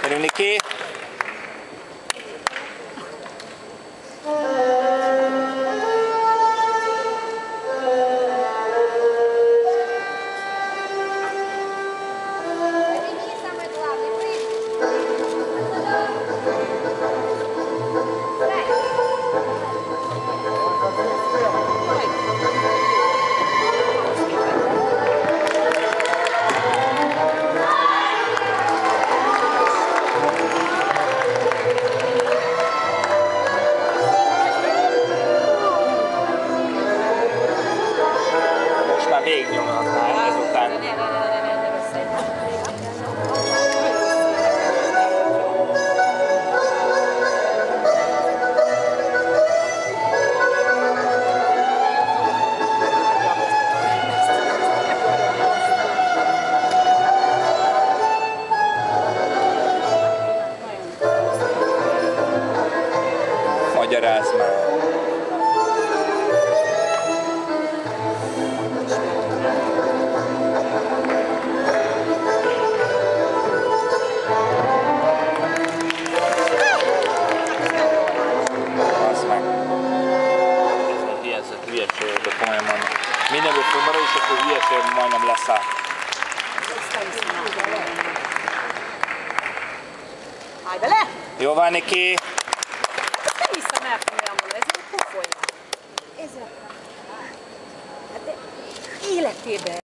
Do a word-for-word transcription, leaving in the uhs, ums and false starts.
Gyerünk, Niki! Végignyomhatnál ezután. Magyarázz már. Hülyeség, de komolyan mondom. Mindenből fölmarad, és akkor hülyeség majdnem leszáll. Állj bele! Jó van, Niki! Ezt nem hiszem el, komolyan mondom, ez egy pofolja. Ez a... Hát de életében.